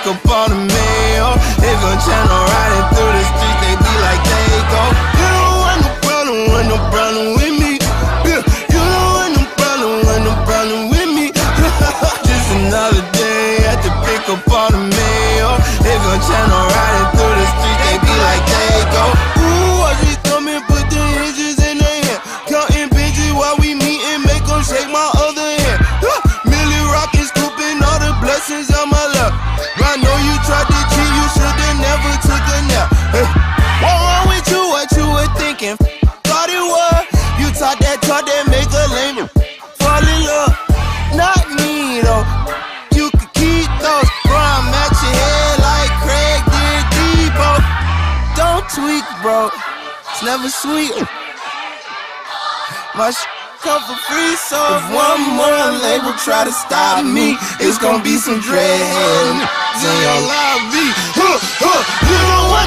up all the mail. They gon' channel riding through the streets, they be like they go. You don't want no problem with me. Yeah, you don't want no problem with me. Just another day, had to pick up all the mail. They gon' channel riding through the streets, they be like they go. Ooh, I just come and put the hinges in their hand, counting bitches while we meet and make them shake my other hand. Millie rockin', scooping all the blessings on my lap. I know you tried to cheat, you should've never took a nap. Hey, what wrong with you? What you were thinking? Thought it was you talk that make a lame fall in love. Not me though. You could keep those. Bro, I'm at your head like Craig did Debo. Don't tweak, bro. It's never sweet. My come for free, so if one more label try to stop me, it's gonna be some dread in your lobby. You don't want